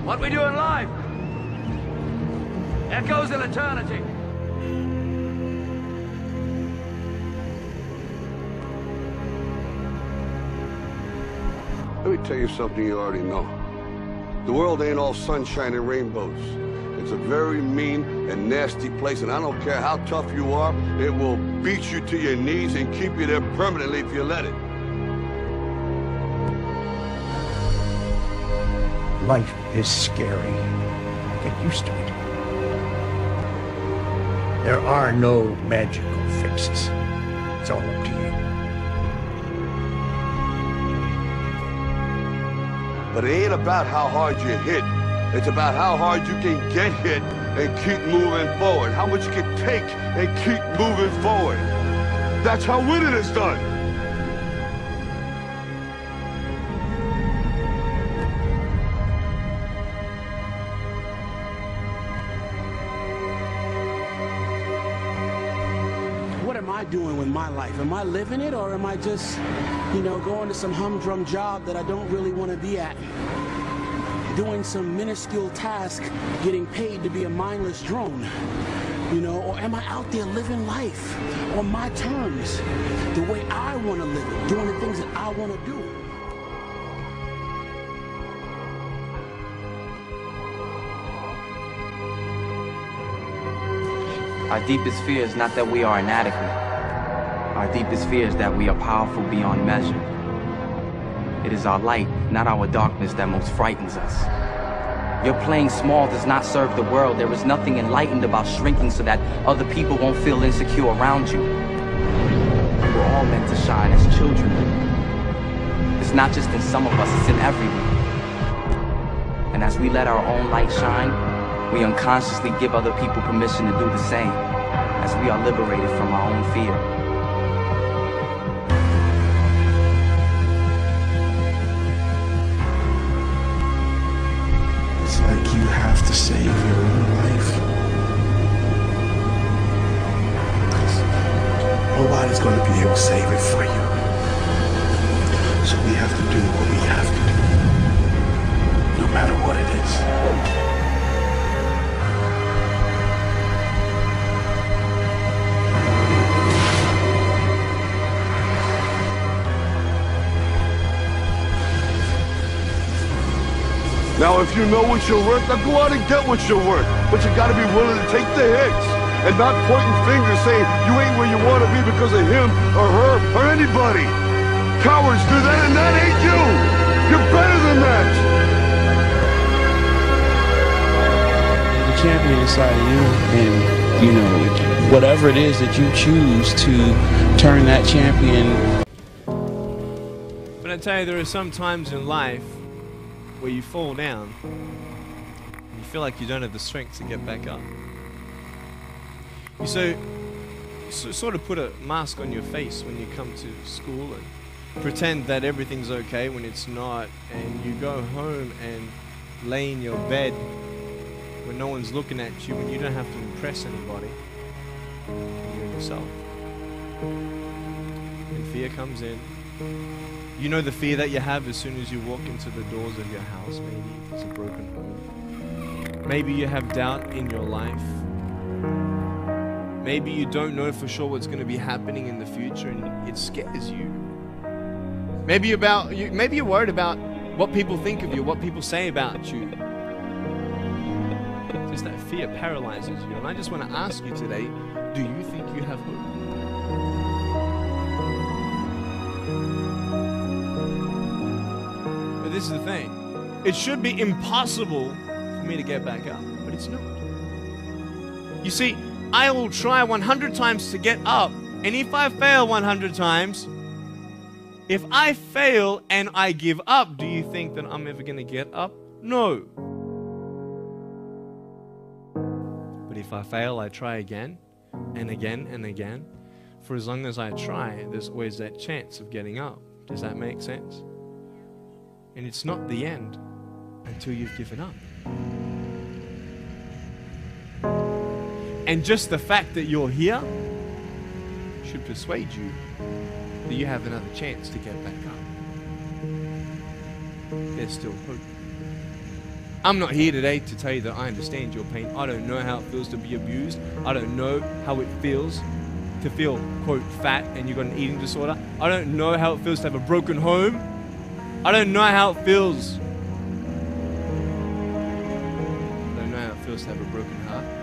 What we do in life echoes in eternity. Let me tell you something you already know. The world ain't all sunshine and rainbows. It's a very mean and nasty place, and I don't care how tough you are, it will beat you to your knees and keep you there permanently if you let it. Life is scary. Get used to it. There are no magical fixes. It's all up to you. But it ain't about how hard you hit. It's about how hard you can get hit and keep moving forward. How much you can take and keep moving forward. That's how winning is done. What am I doing with my life? Am I living it, or am I just, going to some humdrum job that I don't really want to be at? Doing some minuscule task, getting paid to be a mindless drone? Or am I out there living life on my terms, the way I want to live it, doing the things that I want to do? Our deepest fear is not that we are inadequate. Our deepest fear is that we are powerful beyond measure. It is our light, not our darkness, that most frightens us. Your playing small does not serve the world. There is nothing enlightened about shrinking so that other people won't feel insecure around you. We're all meant to shine as children. It's not just in some of us, it's in everyone. And as we let our own light shine, we unconsciously give other people permission to do the same, as we are liberated from our own fear. It's like you have to save your own life. 'Cause nobody's going to be able to save it for you. So we have to do what we have to do, no matter what it is. Now, if you know what you're worth, now go out and get what you're worth. But you gotta be willing to take the hits and not pointing fingers saying you ain't where you want to be because of him or her or anybody. Cowards do that, and that ain't you. You're better than that. The champion inside of you, and whatever it is that you choose to turn that champion. But I tell you, there are some times in life where you fall down and you feel like you don't have the strength to get back up. You sort of put a mask on your face when you come to school and pretend that everything's okay when it's not, and you go home and lay in your bed when no one's looking at you, when you don't have to impress anybody. You're yourself. And fear comes in. You know the fear that you have as soon as you walk into the doors of your house. Maybe it's a broken home. Maybe you have doubt in your life. Maybe you don't know for sure what's going to be happening in the future, and it scares you. Maybe you're worried about what people think of you, what people say about you. Just that fear paralyzes you. And I just want to ask you today, do you think you have hope? But this is the thing. It should be impossible for me to get back up, but it's not. You see, I will try 100 times to get up, and if I fail 100 times, if I fail and I give up, do you think that I'm ever going to get up? No. But if I fail, I try again and again and again. For as long as I try, there's always that chance of getting up. Does that make sense? And it's not the end until you've given up. And just the fact that you're here should persuade you that you have another chance to get back up. There's still hope. I'm not here today to tell you that I understand your pain. I don't know how it feels to be abused. I don't know how it feels to feel, quote, fat and you've got an eating disorder. I don't know how it feels to have a broken home. I don't know how it feels. I don't know how it feels to have a broken heart.